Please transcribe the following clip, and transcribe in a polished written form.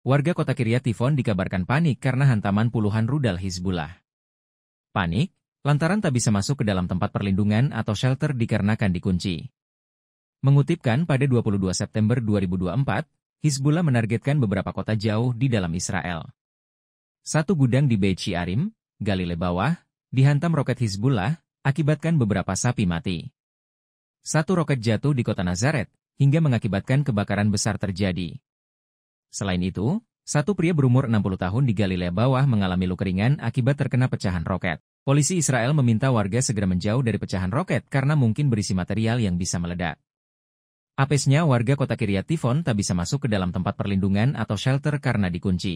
Warga Kota Kiryat Tivon dikabarkan panik karena hantaman puluhan rudal Hizbullah. Panik, lantaran tak bisa masuk ke dalam tempat perlindungan atau shelter dikarenakan dikunci. Mengutip KAN pada 22 September 2024, Hizbullah menargetkan beberapa kota jauh di dalam Israel. Satu gudang di Beit She'arim, Galile Bawah, dihantam roket Hizbullah, akibatkan beberapa sapi mati. Satu roket jatuh di Kota Nazareth, hingga mengakibatkan kebakaran besar terjadi. Selain itu, satu pria berumur 60 tahun di Galilea Bawah mengalami luka ringan akibat terkena pecahan roket. Polisi Israel meminta warga segera menjauh dari pecahan roket karena mungkin berisi material yang bisa meledak. Apesnya warga Kota Kiryat Tivon tak bisa masuk ke dalam tempat perlindungan atau shelter karena dikunci.